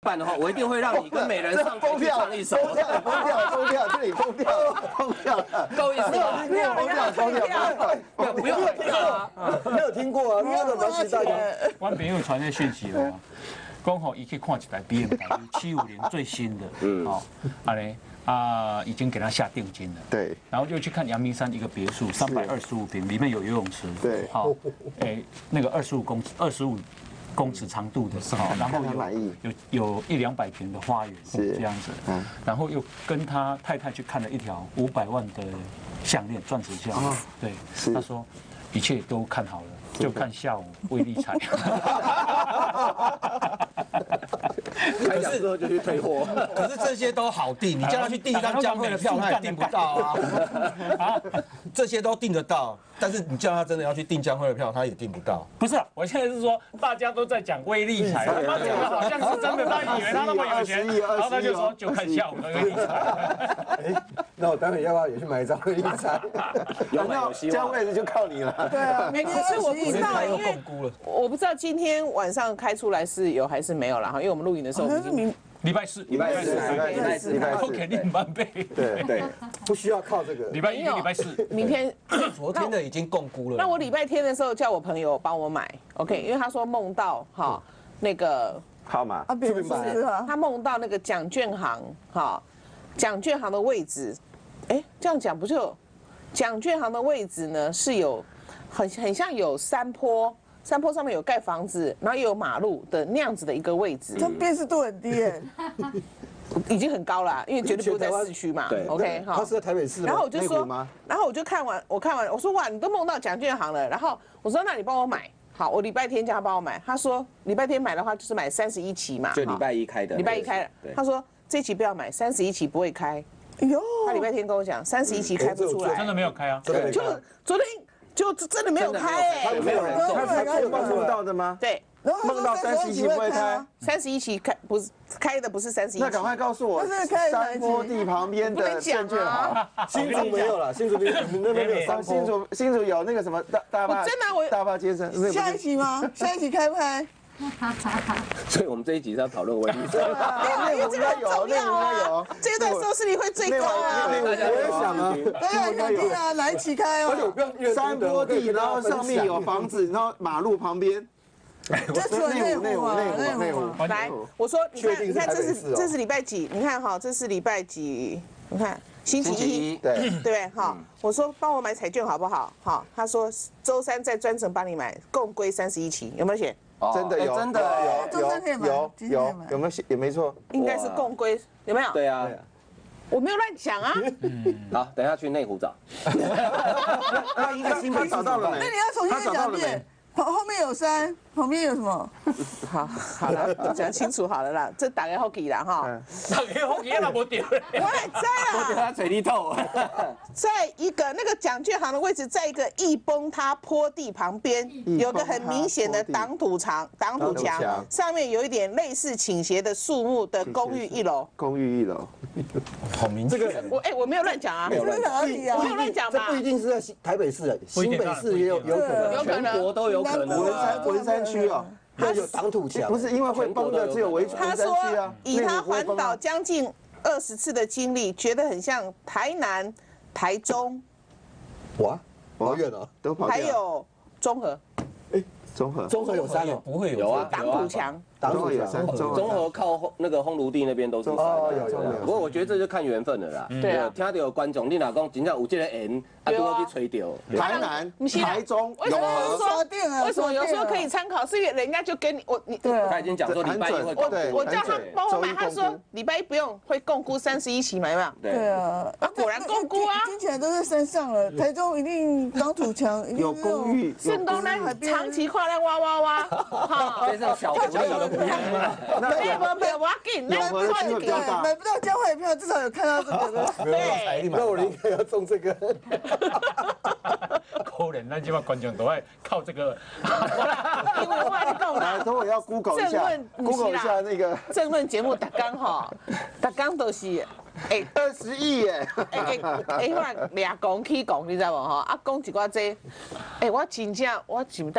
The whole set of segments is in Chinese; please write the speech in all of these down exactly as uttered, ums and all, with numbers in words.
办的话，我一定会让你跟美人上台去唱一首。 疯掉，疯掉，疯掉，这里疯掉，疯掉了， 够意思吗？ 疯掉，疯掉，疯掉， 不用跳啊， 没有听过啊，你要怎么期待的？ 我朋友传的讯息哦，讲吼，伊去看一台 B M W 七五零最新的，嗯，哦，安尼啊，已经给他下定金了。 对， 然后就去看阳明山一个别墅，三百二十五平，里面有游泳池。 对， 好，哎，那个二十五公尺，二十五公尺长度的，好，然后有有有一两百平的花园，这样子。嗯，然后又跟他太太去看了一条五百万的项链，钻石项链。对，他说一切都看好了。就看下午威力彩， 开奖之后就去退货。可是这些都好订，你叫他去订一张江蕙的票，他也订不到啊。啊，这些都订得到，但是你叫他真的要去订江蕙的票，他也订不到。 不是，我现在是说大家都在讲威力彩，他妈讲的好像是真的，他以为他那么有钱，然后他就说就看下午的威力彩。 哎，那我待会要不要也去买一张威力彩？ 有买有希望， 江蕙就靠你了。 对啊， 没关系，我不知道，因为我不知道今天晚上开出来是有还是没有啦哈，因为我们录影的时候已经礼拜四， 礼拜四，礼拜四，礼拜四， 都肯定翻倍。 对对，不需要靠这个。 礼拜一、礼拜四， 明天昨天的已经共估了。 那我礼拜天的时候叫我朋友帮我买 ，OK， 因为他说梦到哈那个号码啊，不是他梦到那个奖券行哈，奖券行的位置，哎，这样讲不就奖券行的位置呢是有。很很像有山坡，山坡上面有盖房子，然后又有马路的那样子的一个位置， 这辨识度很低耶， 已经很高了，因为绝对不在市区嘛。OK 哈。 他是在台北市吗？ 然后我就说，然后我就看完，我看完，我说哇，你都梦到奖券行了，然后我说那你帮我买，好，我礼拜天叫他帮我买，他说礼拜天买的话就是买三十一期嘛， 就礼拜一开的， 礼拜一开的，他说这期不要买，三十一期不会开。 哟， 他礼拜天跟我讲，三十一期开不出来， 真的没有开啊， 就昨天。就真的没有开哎， 没有人中， 他是梦到的吗？ 对， 梦到三十一期不会开， 三十一期开不是开的不是三十一期， 那赶快告诉我，山坡地旁边的证券行，新竹没有了，新竹没有，那边没有山坡，新竹新竹有那个什么大大坝， 真的我大坝街生， 下一期吗？下一期开不开？ 所以我们这一集是要讨论威力彩， 因为这个很重要啊，这段收视率会最高啊。 我也想啊， 对啊，想听啊，哪一期开啊？ 山坡地，然后上面有房子，然后马路旁边。 这是内湖内湖内湖。 来，我说你看，你看这是这是礼拜几？你看哈，这是礼拜几？你看星期一， 对对哈。我说帮我买彩券好不好？好，他说周三再专程帮你买，共归三十一期，有没有写？ 真的有， 真的有有有有有没有写？也没错， 应该是共归，有没有？ 对啊， 我没有乱讲啊。 好，等一下去内湖找。 他应该他找到了没？ 那你要重新讲一遍。后后面有山，旁边有什么？ 好，好了，讲清楚好了啦。这打个 hockey 啦哈， 打个 hockey 那不对。 我也在啦， 我给他水力透。 在一个那个奖券行的位置，在一个易崩塌坡地旁边，有个很明显的挡土墙，挡土墙上面有一点类似倾斜的树木的公寓一楼。 公寓一楼， 好明显。这个我哎，我没有乱讲啊， 这是哪里啊？ 我没有乱讲吧？ 这不一定是在台北市，新北市也有有可能， 有可能， 全国都有。可能文山文山区哦， 它有挡土墙， 不是因为会崩的，只有文山区啊。 以他环岛将近二十次的经历，觉得很像台南、台中， 哇，好远哦， 都跑。 还有中和， 哎，中和， 中和有山哦， 不会有啊， 挡土墙。 中和有山， 中和靠那个烘炉地那边都是山。 哦，有有有。 不过我觉得这就看缘分了啦。 对啊， 听到有观众，你哪讲真正有这个缘，啊，都要去吹掉。 台南、台中、 为什么说为什么有时候可以参考？是因为人家就给你我你他已经讲说礼拜一会我我叫他帮我买，他说礼拜一不用，会共估三十一期买嘛？ 对啊， 啊果然共估啊， 听起来都在山上了。台中一定挡土墙， 有公寓， 顺东呢长期跨来哇哇哇， 哈，这是小狐狸都不用了。 没有没有，我要给你那个快点， 买不到交汇票，至少有看到这个的。 对， 那我应该要中这个。 可能咱今晚观众都爱靠这个。 因为我跟你讲啦， 等我要 Google 一下 ，Google 一下那个政论节目，大纲哈，大纲都是。 哎，二十亿耶！ 哎哎哎，我俩讲起讲，你知道无吼？啊，讲一寡这，哎，我真正我想带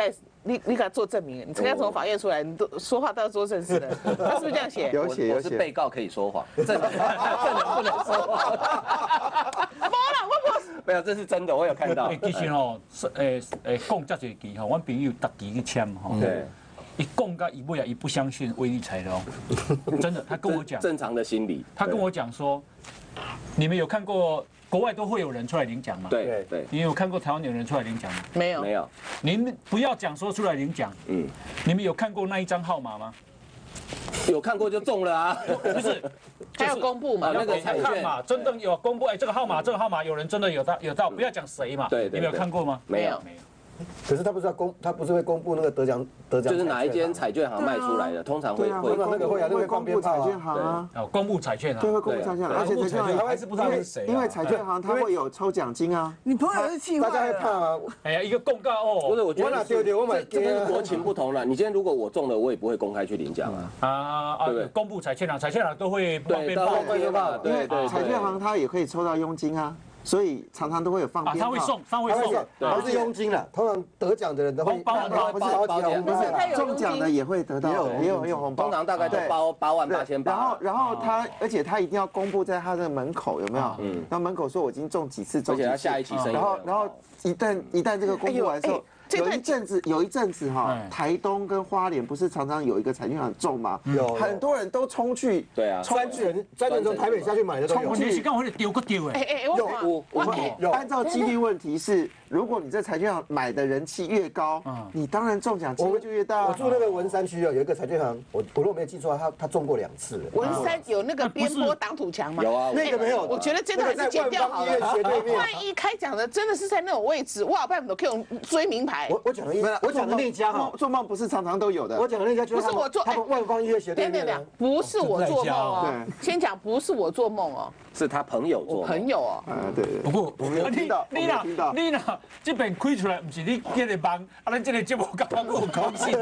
你你给他做证明，你参加从法院出来，你都说话都要做正事的，他是不是这样写？ 有写有我是被写。 告可以说谎，证人证人不能说谎。 没啦，我不。 没有，这是真的，我有看到。 其实吼，诶诶，讲这侪期吼，阮朋友逐期去签吼。 对。 一讲到一尾啊，一不相信威力彩的哦，真的，他跟我讲， 正常的心理。 他跟我讲说，你们有看过国外都会有人出来领奖吗？ 对对。 你有看过台湾有人出来领奖吗？ 没有没有。 您不要讲说出来领奖，嗯，你们有看过那一张号码吗？ 有看过就中了啊， 不是， 还要公布嘛？ 那个彩券嘛，真的有公布，哎，这个号码，这个号码有人真的有到有到，不要讲谁嘛， 对对。 你们有看过吗？ 没有没有。 可是他不是要公，他不是会公布那个得奖得奖， 就是哪一间彩券行卖出来的，通常会会那个会啊，那个公布彩券行啊。 哦，公布彩券啊。 对，会公布彩券，而且彩券行还是不知道是谁， 因为彩券行它会有抽奖金啊。 你朋友是气坏了， 大家会怕啊。 哎呀，一个公告哦。 不是，我觉得丢丢，我买这跟国情不同了。你今天如果我中了，我也不会公开去领奖啊。 啊啊，对，公布彩券行，彩券行都会对，都会鞭炮， 对对。 彩券行它也可以抽到佣金啊。所以常常都会有放鞭炮， 他会送，他会送， 不是佣金了。通常得奖的人都会红包， 不是包奖， 不是中奖的也会得到，也有也有红包。 通常大概都包八万八千八。 然后然后他，而且他一定要公布在他的门口，有没有？嗯。然后门口说我已经中几次，中几次。 而且他下一期生意。 然后然后一旦一旦这个公布完之后。有一阵子，有一阵子哈，台东跟花莲不是常常有一个彩券行中吗？ 有， 很多人都冲去， 对啊， 专人专人从台北下去买的都有。 冲去，刚好就丢个丢哎。 哎哎，我我们有按照几率问题是，如果你在彩券行买的人气越高，你当然中奖机会就越大。 我住那个文山区啊，有一个彩券行，我我如果没有记错，他他中过两次了。 文山有那个边坡挡土墙吗？ 有啊， 那个没有。 我觉得这个还是剪掉好了。万一开奖的真的是在那种位置，哇，办不都可以用追名牌。 我我讲的一。我讲的那家哈， 做梦不是常常都有的。 我讲的那家就是不是我做， 他们万方医院斜对面的。 不是我做梦哦，先讲不是我做梦哦， 是他朋友做。 朋友哦， 嗯对对。 不过我没有听到， 你啦你啦，这边开出来不是你这个帮，啊咱这个节目刚刚我高兴。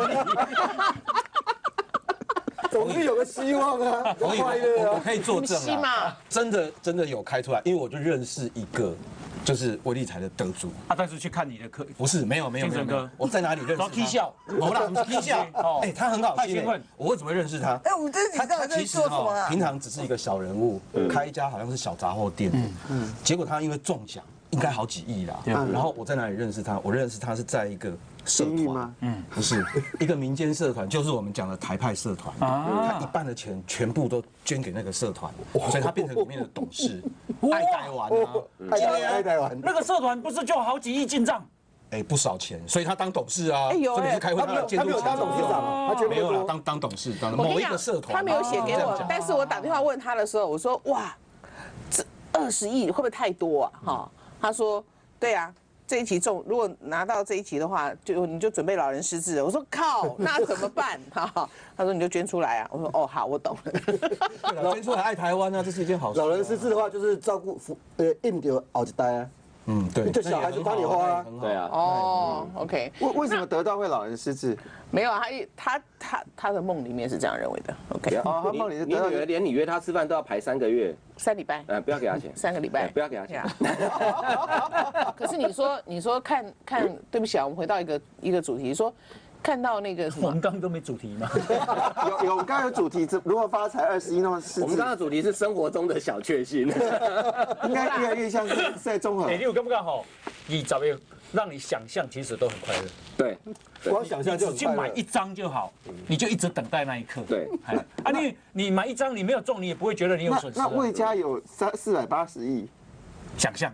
总是有个希望啊， 我快乐啊， 我可以作证啊，真的真的有开出来，因为我就认识一个。就是威力彩的得主啊，但是去看你的课不是没有没有没有，我在哪里认识他？ 踢笑， 我啦，我们踢笑。哎，他很好心哎，我为什么会认识他？ 哎，我们这他他其实哈，平常只是一个小人物，开一家好像是小杂货店，嗯，结果他因为中奖，应该好几亿啦。然后我在哪里认识他？我认识他是在一个社团吗？嗯，不是一个民间社团，就是我们讲的台派社团。他一半的钱全部都捐给那个社团，所以他变成里面的董事。爱台湾啊， 爱台湾。 那个社团不是就好几亿进账？ 哎，不少钱，所以他当董事啊。 哎有哎，开会他监督当董事长，他没有了，当当董事，当某一个社团。 他没有写给我，但是我打电话问他的时候，我说哇，这二十亿会不会太多啊？哈，他说对啊。这一期中，如果拿到这一期的话，就你就准备老人失智了。我说靠，那怎么办？哈，他说你就捐出来啊。我说哦好，我懂了。捐出来爱台湾啊，这是一件好事。 老人失智的话，就是照顾福呃印掉后一代啊。嗯，对，这小孩就帮你花啊。 对啊。 哦 ，OK。 为为什么得到会老人失智？ 没有，他他他他的梦里面是这样认为的。OK。 哦，他梦里是得到。 你女儿连你约她吃饭都要排三个月。 三礼拜。 呃，不要给她钱。 三个礼拜。 不要给她钱。 可是你说你说看看，对不起啊，我们回到一个一个主题，说看到那个什么， 我们刚刚都没主题吗？ 有有，我们刚刚有主题，如何发财二十一那么失智。 我们刚刚的主题是生活中的小确幸， 应该越来越像是在综合。 哎，你有刚不刚好？你找个让你想象，其实都很快乐。 对， 光想象就只去买一张就好，你就一直等待那一刻。 对， 啊，你你买一张，你没有中，你也不会觉得你有损失。 那魏家有三四百八十亿。 想象，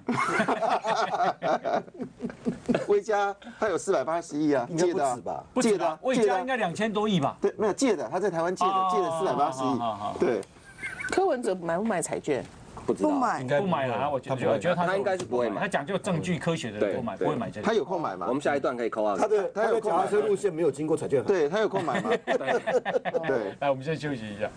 魏家他有四百八十亿啊，借的吧？ 借的， 魏家应该两千多亿吧？ 对，没有借的，他在台湾借的，借了四百八十亿。对， 柯文哲买不买彩券？ 不知道， 不买， 不买了。我觉得，我觉得他应该是不会买。 他讲究证据科学的不买，不会买这个。 他有空买吗？ 我们下一段可以扣啊。 他的他的脚踏车路线没有经过彩券行。 对他有空买吗？ 对，来，我们先休息一下。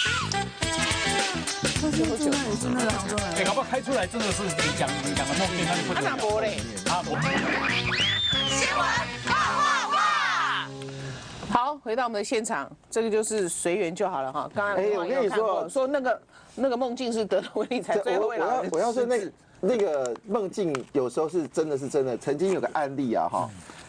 那是住那里是那个杭州来的。 哎，搞不好开出来真的是你讲你讲的梦境，那就不阿哪博嘞？ 啊， 新闻大话话。 好，回到我们的现场，这个就是随缘就好了哈。刚刚哎，我跟你说， 说那个那个梦境是得了威力彩，最后我要我要说那个那个梦境有时候是真的是真的。曾经有个案例啊哈，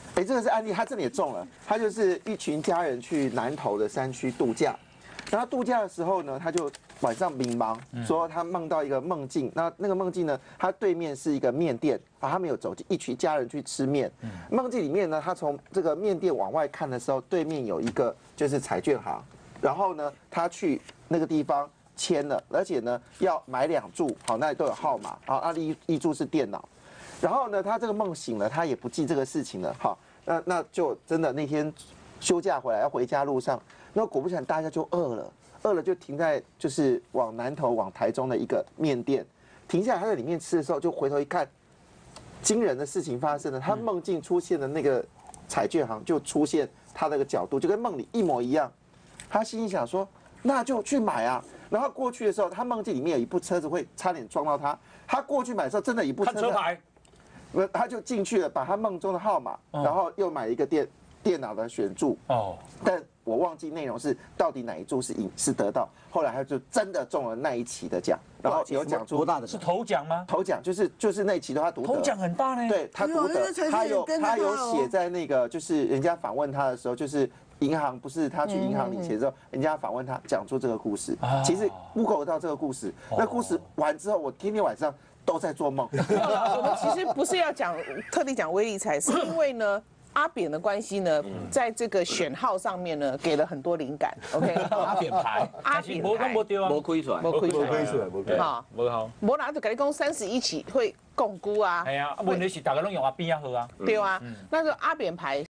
哎，这个是案例，他这里也中了。他就是一群家人去南投的山区度假，然后度假的时候呢，他就晚上迷茫，说他梦到一个梦境。那那个梦境呢，他对面是一个面店，啊，他们有走进一群家人去吃面。梦境里面呢，他从这个面店往外看的时候，对面有一个就是彩券行，然后呢，他去那个地方签了，而且呢要买两注，好，那里都有号码，好，那一一注是电脑。然后呢，他这个梦醒了，他也不记这个事情了，好，那那就真的那天休假回来要回家路上，那果不其然大家就饿了，饿了就停在就是往南投往台中的一个面店，停下来他在里面吃的时候，就回头一看，惊人的事情发生了，他梦境出现的那个彩券行就出现他那个角度，就跟梦里一模一样，他心里想说那就去买啊。然后过去的时候，他梦境里面有一部车子会差点撞到他，他过去买的时候真的一部车子。 看车牌。 他就进去了，把他梦中的号码，然后又买一个电电脑的选注。哦，但我忘记内容是到底哪一注是赢是得到。后来他就真的中了那一期的奖，然后有讲出多大的是头奖吗？ 头奖就是就是那一期的他独得。 头奖很大呢。 对他独得，他有他有写在那个就是人家访问他的时候，就是银行不是他去银行领钱之后，人家访问他讲出这个故事。其实 Google 到这个故事，那故事完之后，我天天晚上都在做梦。 我们其实不是要讲特地讲威力彩，是因为呢阿扁的关系呢，在这个选号上面呢给了很多灵感。OK， 阿扁牌， 阿扁牌， 没丢啊， 没亏出来， 没亏出来， 亏出来，没亏。 好， 没好， 无拿就跟你讲三十一起会共估啊。 哎呀，问题是大家拢用阿扁啊好啊。 对啊，那个阿扁牌。